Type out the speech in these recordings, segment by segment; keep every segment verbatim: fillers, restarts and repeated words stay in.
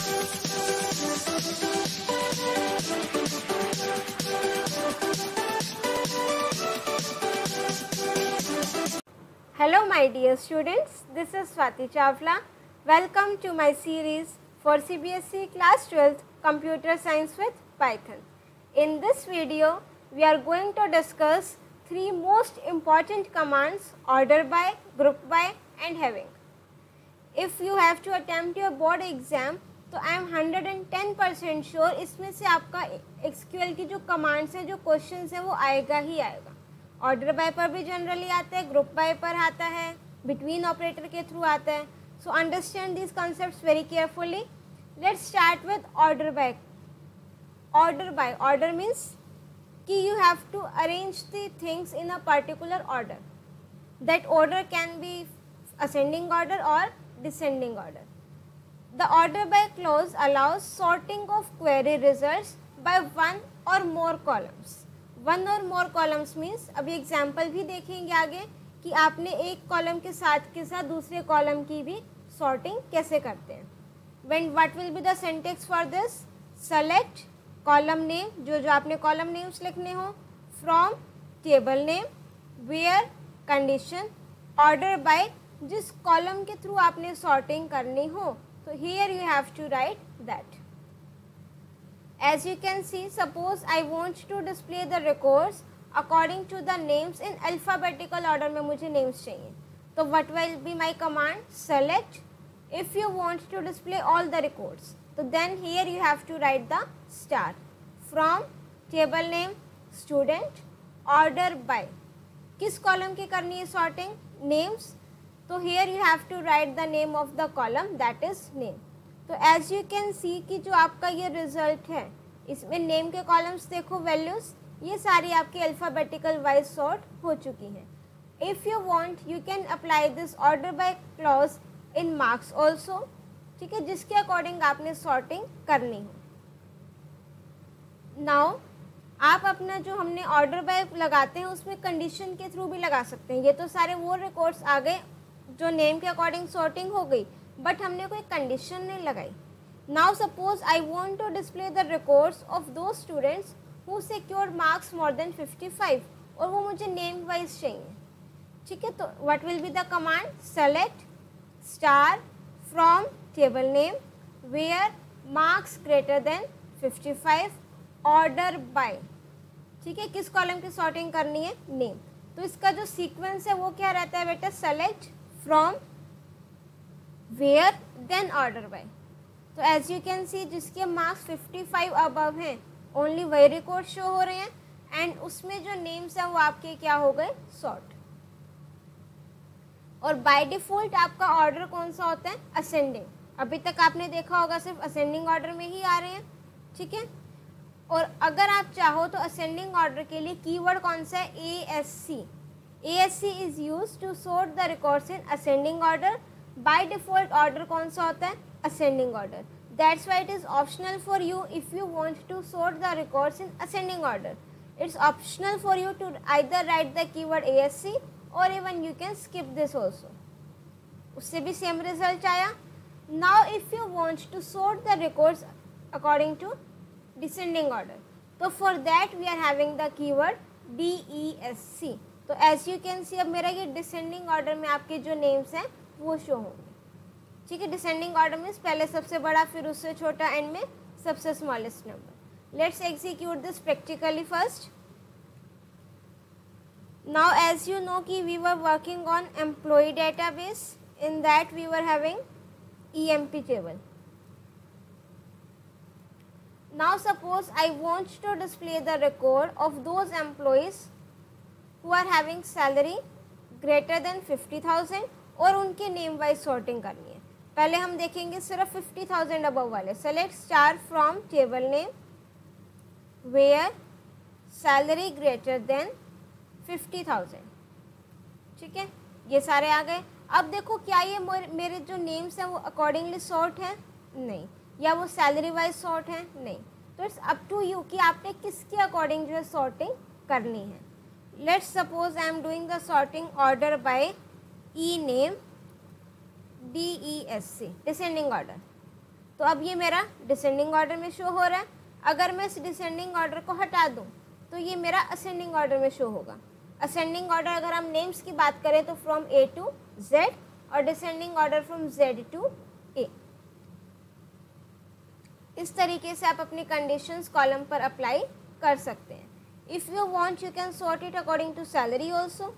Hello my dear students, this is Swati Chawla. Welcome to my series for C B S E Class twelfth Computer Science with Python. In this video, we are going to discuss three most important commands: order by, group by and having. If you have to attempt your board exam, तो I am hundred and ten percent sure इसमें से आपका SQL की जो commands हैं, जो questions हैं, वो आएगा ही आएगा. ऑर्डर बाय पर भी जनरली आता है, ग्रुप बाय पर आता है, बिटवीन ऑपरेटर के थ्रू आता है. So understand this concepts very carefully. Let's start with order by. Order by, order means कि you have to arrange the things in a particular order. That order can be ascending order और descending order. The order by clause allows sorting of query results by one or more columns. One or more columns means, अभी example भी देखेंगे आगे कि आपने एक column के साथ के साथ दूसरे कॉलम की भी सॉर्टिंग कैसे करते हैं. When what will be the syntax for this? Select column name, जो जो आपने कॉलम नेम्स लिखने हो, from table name, where condition, order by, जिस कॉलम के थ्रू आपने सॉर्टिंग करनी हो. So here you have to write that. As you can see, suppose I want to display the records according to the names in alphabetical order में मुझे names चाहिए. तो what will be my command? Select. If you want to display all the records, तो then here you have to write the star. From table name, student, order by. किस column की करनी है sorting? Names. तो here you have to write the name of the column, that is name. तो as you can see कि जो आपका ये result है, इसमें name के columns देखो, values, ये सारी आपकी alphabetical wise sort हो चुकी हैं. If you want, you can apply this order by clause in marks also. ठीक है, जिसके according आपने sorting करनी हो. Now आप अपना जो हमने order by लगाते हैं उसमें condition के थ्रू भी लगा सकते हैं. ये तो सारे वो records आ गए जो नेम के अकॉर्डिंग सॉर्टिंग हो गई, बट हमने कोई कंडीशन नहीं लगाई. Now suppose I want to display the records of those students who secured marks more than fifty five, और वो मुझे नेम वाइज चाहिए. ठीक है, तो what will be the command? Select star from table name where marks greater than fifty five, order by. ठीक है, किस कॉलम की सॉर्टिंग करनी है? नेम. तो इसका जो सीक्वेंस है वो क्या रहता है बेटा? Select from where then order by. तो एज यू कैन सी जिसके मार्क्स फिफ्टी फाइव अबव हैं ओनली वही रिकॉर्ड शो हो रहे हैं, एंड उसमें जो नेम्स हैं वो आपके क्या हो गए? सॉर्ट. और बाय डिफ़ॉल्ट आपका ऑर्डर कौन सा होता है? असेंडिंग. अभी तक आपने देखा होगा सिर्फ असेंडिंग ऑर्डर में ही आ रहे हैं. ठीक है, और अगर आप चाहो तो असेंडिंग ऑर्डर के लिए कीवर्ड कौन सा है? A S C. A S C is used to sort the records in ascending order. By default order कौन सा होता है? Ascending order. That's why it is optional for you if you want to sort the records in ascending order. It's optional for you to either write the keyword A S C or even you can skip this also. उससे भी same result आया. Now if you want to sort the records according to descending order, तो for that we are having the keyword D E S C. तो as you can see अब मेरा ये descending order में आपके जो names हैं वो शो होंगे. ठीक है, डिसेंडिंग ऑर्डर में पहले सबसे बड़ा, फिर उससे छोटा, एंड में सबसे smallest number. Let's execute this practically first. Now as you know कि we were working on employee database, in that we were having E M P table. Now suppose I want to display the record of those employees who are having salary greater than fifty thousand, और उनके name wise sorting करनी है. पहले हम देखेंगे सिर्फ fifty thousand above वाले. Select star from table name where salary greater than fifty thousand. ठीक है, ये सारे आ गए. अब देखो क्या ये मेरे जो नेम्स हैं वो अकॉर्डिंगली सॉर्ट है? नहीं. या वो सैलरी वाइज सॉर्ट है? नहीं. तो इट्स अप टू यू कि आपने किसके अकॉर्डिंग जो है सॉर्टिंग करनी है. Let's suppose I am doing the sorting order by e name D E S C, descending order. तो अब ये मेरा डिसेंडिंग ऑर्डर में शो हो रहा है। अगर मैं इस डिसेंडिंग ऑर्डर को हटा दूँ तो ये मेरा असेंडिंग ऑर्डर में शो होगा। असेंडिंग ऑर्डर अगर हम नेम्स की बात करें तो फ्रॉम ए टू जेड और descending order from Z to A. इस तरीके से आप अपनी कंडीशंस कॉलम पर अप्लाई कर सकते हैं। If you want you can sort it according to salary also.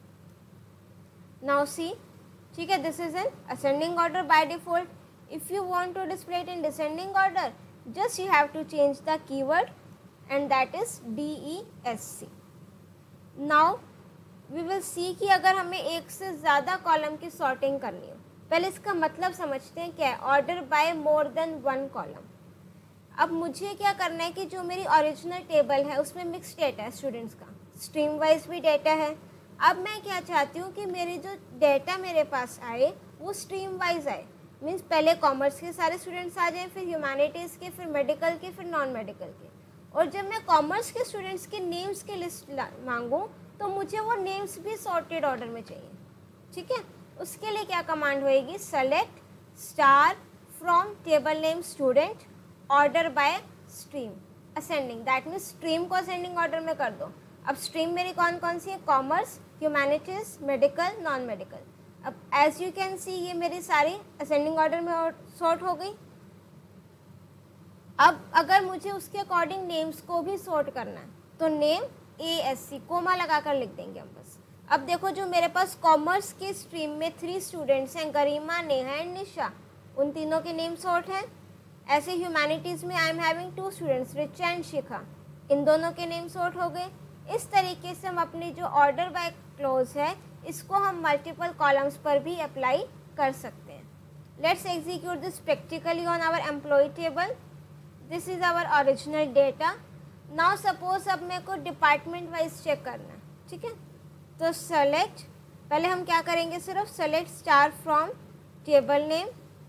Now see, ठीक है, this is an ascending order by default. If you want to display it in descending order, just you have to change the keyword and that is D E S C. Now we will see कि अगर हमें एक से ज़्यादा column की sorting करनी हो, पहले इसका मतलब समझते हैं क्या है। Order by more than one column. अब मुझे क्या करना है कि जो मेरी ओरिजिनल टेबल है उसमें मिक्स डेटा है स्टूडेंट्स का, स्ट्रीम वाइज भी डेटा है। अब मैं क्या चाहती हूँ कि मेरी जो डेटा मेरे पास आए वो स्ट्रीम वाइज आए। मीन्स पहले कॉमर्स के सारे स्टूडेंट्स आ जाएं, फिर ह्यूमैनिटीज़ के, फिर मेडिकल के, फिर नॉन मेडिकल के। और जब मैं कॉमर्स के स्टूडेंट्स के नेम्स की लिस्ट मांगूँ तो मुझे वो नेम्स भी सॉर्टेड ऑर्डर में चाहिए। ठीक है, उसके लिए क्या कमांड होएगी, select star from table name student order by stream ascending. That means stream को असेंडिंग ऑर्डर में कर दो। अब स्ट्रीम मेरी कौन कौन सी है, commerce, humanities, medical, non medical. अब एज यू कैन सी ये मेरी सारी असेंडिंग ऑर्डर में सॉर्ट हो गई। अब अगर मुझे उसके अकॉर्डिंग नेम्स को भी सॉर्ट करना है तो name A S C comma लगा कर लिख देंगे हम बस। अब देखो जो मेरे पास कॉमर्स के स्ट्रीम में थ्री स्टूडेंट्स हैं, गरिमा, नेहा एंड निशा, उन तीनों के नेम सॉर्ट हैं। ऐसे ह्यूमैनिटीज़ में I am having two students, Richa and Shikha, इन दोनों के नेम सॉर्ट हो गए। इस तरीके से हम अपनी जो ऑर्डर बाय क्लोज है इसको हम मल्टीपल कॉलम्स पर भी अप्लाई कर सकते हैं। Let's execute this practically on our employee table. This is our original data. Now suppose अब मेरे को डिपार्टमेंट वाइज चेक करना है, ठीक है, तो सेलेक्ट, पहले हम क्या करेंगे, सिर्फ select star from table name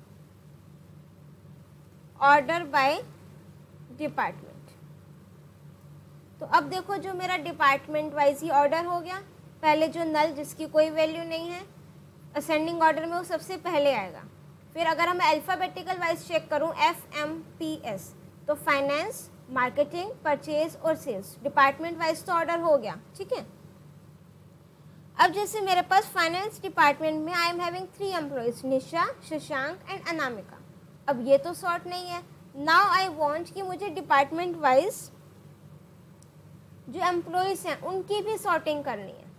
order by department. तो अब देखो जो मेरा डिपार्टमेंट वाइज ही ऑर्डर हो गया। पहले जो नल जिसकी कोई वैल्यू नहीं है असेंडिंग ऑर्डर में वो सबसे पहले आएगा। फिर अगर हम अल्फ़ाबेटिकल वाइज चेक करूँ एफ एम पी एस, तो फाइनेंस, मार्केटिंग, परचेज और सेल्स, डिपार्टमेंट वाइज तो ऑर्डर हो गया। ठीक है, अब जैसे मेरे पास फाइनेंस डिपार्टमेंट में I am having three employees, Nisha, Shashank and Anamika. अब ये तो सॉर्ट नहीं है। नाउ आई वांट कि मुझे डिपार्टमेंट वाइज जो एम्प्लॉयज हैं उनकी भी सॉर्टिंग करनी है।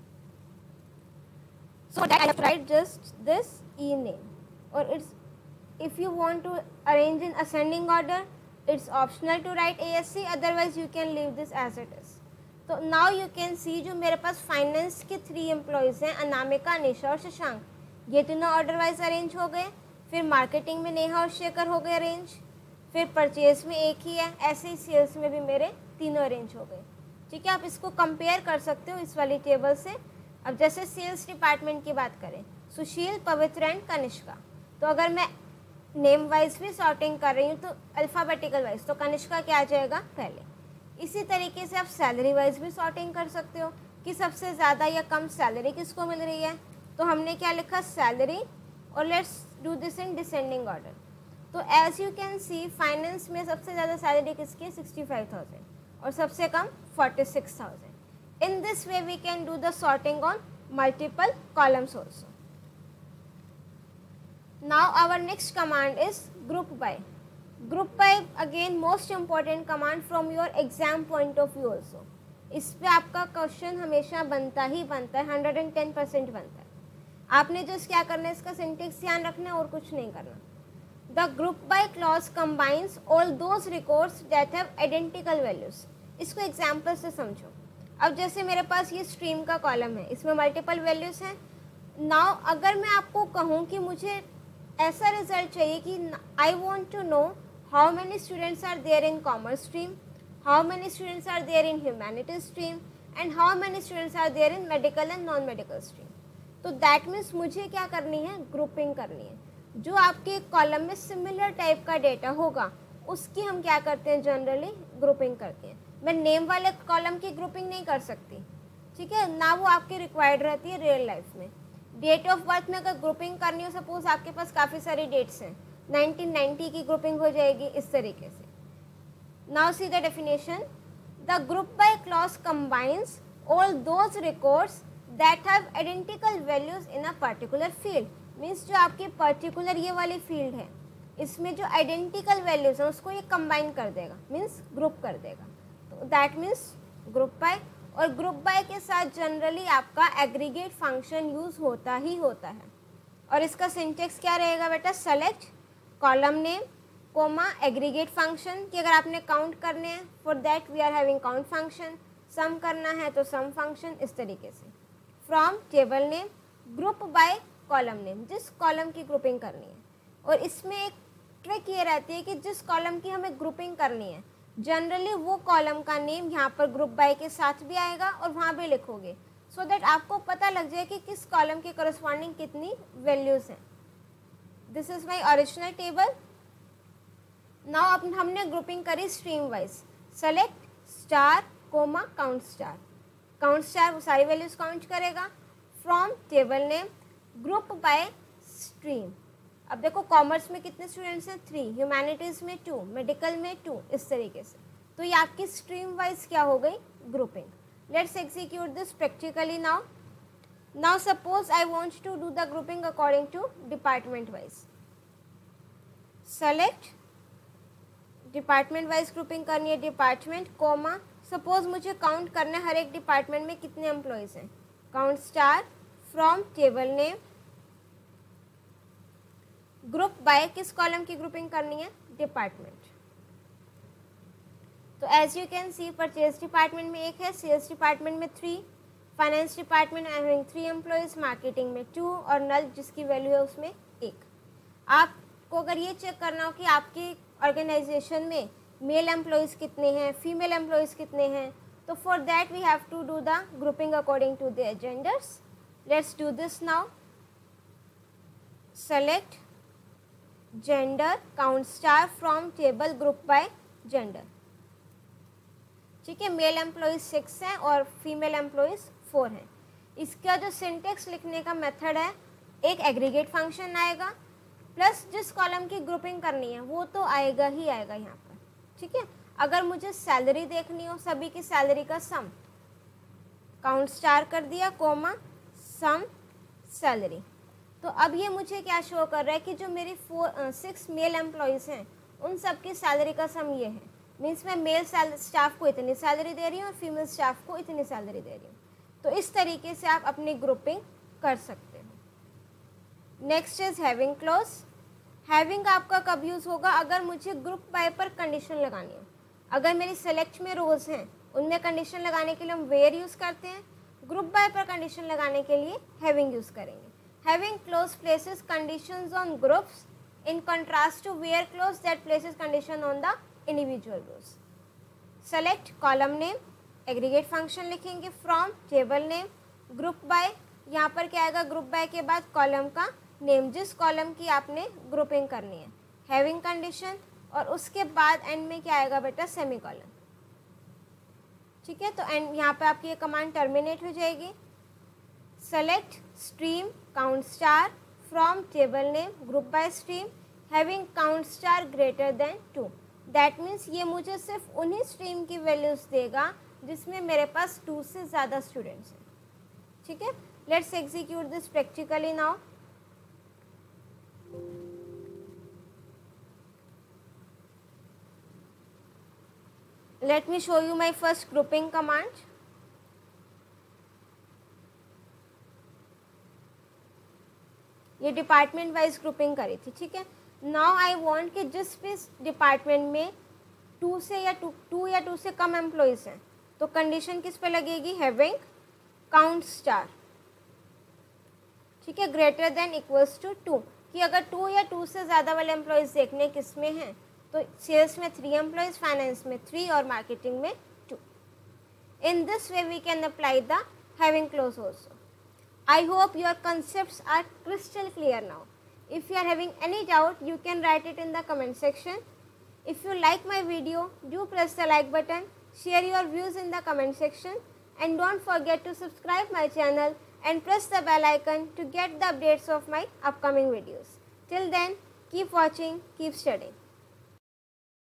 So that I write just this E name. और it's if you want to arrange in ascending order it's optional to write A S C, otherwise you can leave this as it is. तो now you can see जो मेरे पास finance के three employees हैं, अनामिका, निशा और शशांक, ये तीनों order wise arrange हो गए। फिर मार्केटिंग में नेहा और शेखर हो गए अरेंज। फिर परचेज में एक ही है, ऐसे ही सेल्स में भी मेरे तीनों अरेंज हो गए। ठीक है, आप इसको कंपेयर कर सकते हो इस वाली टेबल से। अब जैसे सेल्स डिपार्टमेंट की बात करें, सुशील, पवित्र एंड कनिष्का, तो अगर मैं नेम वाइज भी सॉर्टिंग कर रही हूँ तो अल्फ़ाबेटिकल वाइज, तो कनिष्का क्या आ जाएगा पहले। इसी तरीके से आप सैलरी वाइज भी सॉर्टिंग कर सकते हो कि सबसे ज़्यादा या कम सैलरी किसको मिल रही है। तो हमने क्या लिखा, सैलरी, और let's do this in descending order. तो as you can see finance में सबसे ज़्यादा सैलरी किसकी है, सिक्सटी फाइव थाउजेंड, और सबसे कम forty six thousand. In this way we can do the sorting on multiple columns also. Now our next command is group by. Group by again most important command from your exam point of view also. इस पे आपका question हमेशा बनता ही बनता है, hundred and ten percent बनता है। आपने जस्ट क्या करना है, इसका सिंटेक्स ध्यान रखना है और कुछ नहीं करना। The group by clause combines all those records that have identical values. इसको एग्जाम्पल से समझो। अब जैसे मेरे पास ये स्ट्रीम का कॉलम है, इसमें मल्टीपल वैल्यूज हैं। नाउ अगर मैं आपको कहूँ कि मुझे ऐसा रिजल्ट चाहिए कि I want to know how many students are there in commerce stream, how many students are there in humanities stream and how many students are there in medical and non medical stream, तो that means मुझे क्या करनी है, grouping करनी है। जो आपके column में सिमिलर टाइप का डेटा होगा उसकी हम क्या करते हैं, जनरली ग्रुपिंग करते हैं। मैं नेम वाले कॉलम की ग्रुपिंग नहीं कर सकती, ठीक है ना, वो आपकी रिक्वायर्ड रहती है रियल लाइफ में। डेट ऑफ बर्थ में अगर ग्रुपिंग करनी हो, सपोज आपके पास काफ़ी सारी डेट्स हैं, नाइनटीन नाइंटी की ग्रुपिंग हो जाएगी इस तरीके से। Now see the definition, the group by clause combines all those records that have identical values in a particular field. Means जो आपकी पर्टिकुलर ये वाली फील्ड है इसमें जो आइडेंटिकल वैल्यूज हैं उसको ये कंबाइन कर देगा, मीन्स ग्रुप कर देगा। तो दैट मीन्स ग्रुप बाय। और ग्रुप बाय के साथ जनरली आपका एग्रीगेट फंक्शन यूज होता ही होता है। और इसका सिंटेक्स क्या रहेगा बेटा, select column name comma aggregate function, कि अगर आपने काउंट करने हैं for that we are having count function, sum करना है तो सम फंक्शन, इस तरीके से। From table name group by column name, जिस कॉलम की ग्रुपिंग करनी है। और इसमें एक ट्रिक ये रहती है कि जिस कॉलम की हमें ग्रुपिंग करनी है जनरली वो कॉलम का नेम यहाँ पर ग्रुप बाय के साथ भी आएगा और वहाँ भी लिखोगे, सो so दैट आपको पता लग जाए कि किस कॉलम के करस्पॉन्डिंग कितनी वैल्यूज हैं। This is my original table. Now अब हमने ग्रुपिंग करी stream wise, select star comma count star, count star वो सारी वैल्यूज काउंट करेगा। From table name group by stream. अब देखो कॉमर्स में कितने स्टूडेंट्स हैं, थ्री, ह्यूमैनिटीज़ में टू, मेडिकल में टू, इस तरीके से। तो ये आपकी स्ट्रीम वाइज क्या हो गई, grouping. Let's execute this practically now. Now suppose I want to do the grouping according to department wise. Select department wise grouping करनी है, डिपार्टमेंट कोमा, सपोज मुझे काउंट करना है हर एक डिपार्टमेंट में कितने एम्प्लॉयज़ हैं, count star. From table name group by, किस कॉलम की ग्रुपिंग करनी है, डिपार्टमेंट। तो as you can see purchase department में एक है, सेल्स डिपार्टमेंट में three, finance department I having three employees, marketing में टू और नल जिसकी वैल्यू है उसमें एक। आपको अगर ये चेक करना हो कि आपकी ऑर्गेनाइजेशन में मेल एम्प्लॉयज़ कितने हैं, फीमेल एम्प्लॉयज़ कितने हैं, तो for that we have to do the grouping according to their genders. Let's do this now. Select gender count star from table group by gender. ठीक है, मेल एम्प्लॉयज़ सिक्स हैं और female employees four हैं। इसका जो syntax लिखने का method है, एक एग्रीगेट फंक्शन आएगा प्लस जिस कॉलम की ग्रुपिंग करनी है वो तो आएगा ही आएगा यहाँ पर। ठीक है, अगर मुझे सैलरी देखनी हो सभी की सैलरी का सम, काउंट स्टार कर दिया कोमा सम सैलरी। तो अब ये मुझे क्या शो कर रहा है कि जो मेरी फोर सिक्स मेल एम्प्लॉयज़ हैं उन सब की सैलरी का सम ये है। मीन्स मैं मेल स्टाफ को इतनी सैलरी दे रही हूँ और फीमेल स्टाफ को इतनी सैलरी दे रही हूँ। तो इस तरीके से आप अपनी ग्रुपिंग कर सकते हो। Next is having clause. Having आपका कब यूज़ होगा, अगर मुझे ग्रुप बाय पर कंडीशन लगानी है। अगर मेरी सेलेक्ट में रोज़ हैं उनमें कंडीशन लगाने के लिए हम वेयर यूज़ करते हैं, ग्रुप बाय पर कंडीशन लगाने के लिए हैविंग यूज़ करेंगे। Having clause places conditions on groups in contrast to where clause that places condition on the individual rows. Select column name, aggregate function लिखेंगे from table name, group by, यहाँ पर क्या आएगा group by के बाद column का name, जिस column की आपने ग्रुपिंग करनी है, हैविंग कंडीशन और उसके बाद एंड में क्या आएगा बेटा सेमी कॉलन। ठीक है, तो एंड यहाँ पे आपकी ये कमांड टर्मिनेट हो जाएगी। Select stream count star from table name group by stream having count star greater than two. That means ये मुझे सिर्फ उन्हीं स्ट्रीम की वैल्यूज़ देगा जिसमें मेरे पास टू से ज़्यादा स्टूडेंट्स हैं। ठीक है, let's execute this practically now. Let me show you my first grouping command. ये डिपार्टमेंट वाइज ग्रुपिंग करी थी। ठीक है, नाउ आई वांट कि जिस भी डिपार्टमेंट में टू से या टू टू या टू से कम एम्प्लॉयज़ हैं तो कंडीशन किस पे लगेगी, हैविंग काउंट स्टार। ठीक है, greater than equals to two, कि अगर टू या टू से ज़्यादा वाले एम्प्लॉयज़ देखने किस में हैं, तो सेल्स में थ्री एम्प्लॉयज़, फाइनेंस में थ्री और मार्केटिंग में two. In this way we can apply the having clause also. I hope your concepts are crystal clear now. If you are having any doubt, you can write it in the comment section. If you like my video, do press the like button, share your views in the comment section, and don't forget to subscribe my channel and press the bell icon to get the updates of my upcoming videos. Till then, Keep watching, keep studying.